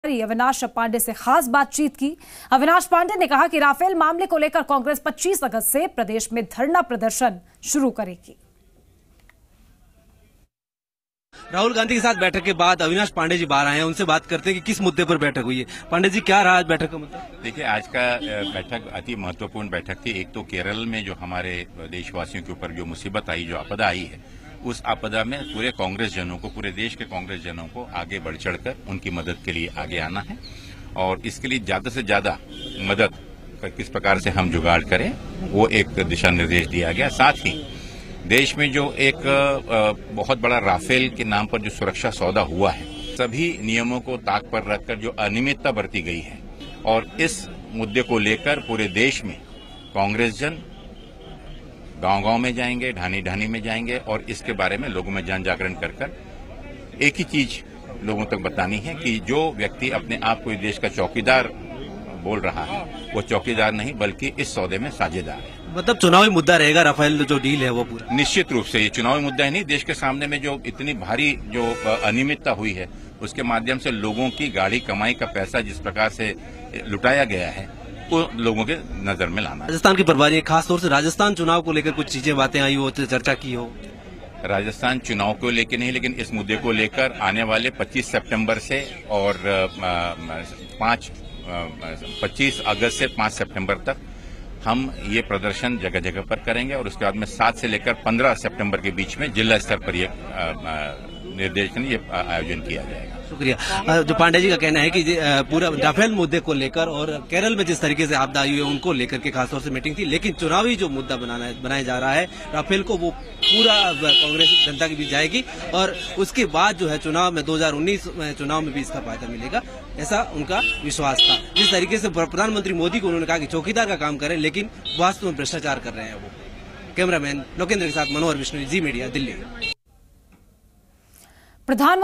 अविनाश पांडे से खास बातचीत की। अविनाश पांडे ने कहा कि राफेल मामले को लेकर कांग्रेस 25 अगस्त से प्रदेश में धरना प्रदर्शन शुरू करेगी। राहुल गांधी के साथ बैठक के बाद अविनाश पांडे जी बाहर आए हैं, उनसे बात करते हैं कि किस मुद्दे पर बैठक हुई है। पांडे जी, क्या रहा आज बैठक का मुद्दा? देखिए, आज का बैठक अति महत्वपूर्ण बैठक थी। एक तो केरल में जो हमारे देशवासियों के ऊपर जो मुसीबत आई, जो आपदा आई है, उस आपदा में पूरे कांग्रेस जनों को, पूरे देश के कांग्रेस जनों को आगे बढ़ चढ़कर उनकी मदद के लिए आगे आना है और इसके लिए ज्यादा से ज्यादा मदद किस प्रकार से हम जुगाड़ करें, वो एक दिशा निर्देश दिया गया। साथ ही देश में जो एक बहुत बड़ा राफेल के नाम पर जो सुरक्षा सौदा हुआ है, सभी नियमों को ताक पर रखकर जो अनियमितता बरती गई है और इस मुद्दे को लेकर पूरे देश में कांग्रेस जन गांव-गांव में जाएंगे, ढानी-ढानी में जाएंगे और इसके बारे में लोगों में जन जागरण कर एक ही चीज लोगों तक बतानी है कि जो व्यक्ति अपने आप को देश का चौकीदार बोल रहा है, वो चौकीदार नहीं बल्कि इस सौदे में साझेदार है। मतलब चुनावी मुद्दा रहेगा राफेल जो डील है वो पूरा? निश्चित रूप से ये चुनावी मुद्दा ही नहीं, देश के सामने में जो इतनी भारी जो अनियमितता हुई है, उसके माध्यम से लोगों की गाढ़ी कमाई का पैसा जिस प्रकार से लुटाया गया है, वो लोगों के नजर में लाना। राजस्थान की परवाह है, खासतौर से राजस्थान चुनाव को लेकर कुछ चीजें बातें आई हो, चर्चा की हो? राजस्थान चुनाव को लेकर नहीं, लेकिन इस मुद्दे को लेकर आने वाले 25 सितंबर से और 25 अगस्त से 5 सितंबर तक हम ये प्रदर्शन जगह जगह पर करेंगे और उसके बाद में 7 से लेकर 15 सितंबर के बीच में जिला स्तर पर ये निर्देशन, ये आयोजन किया जाएगा। शुक्रिया। जो पांडे जी का कहना है कि पूरा राफेल मुद्दे को लेकर और केरल में जिस तरीके से आपदा आई है उनको लेकर के खासतौर से मीटिंग थी, लेकिन चुनावी जो मुद्दा बनाया जा रहा है राफेल को, वो पूरा कांग्रेस जनता के बीच जाएगी और उसके बाद जो है चुनाव में 2019 चुनाव में भी इसका फायदा मिलेगा, ऐसा उनका विश्वास था। जिस तरीके से प्रधानमंत्री मोदी को उन्होंने कहा कि चौकीदार का काम करें, लेकिन वास्तव में भ्रष्टाचार कर रहे हैं वो। कैमरामैन लोकेंद्र के साथ मनोहर विष्णु, जी मीडिया, दिल्ली।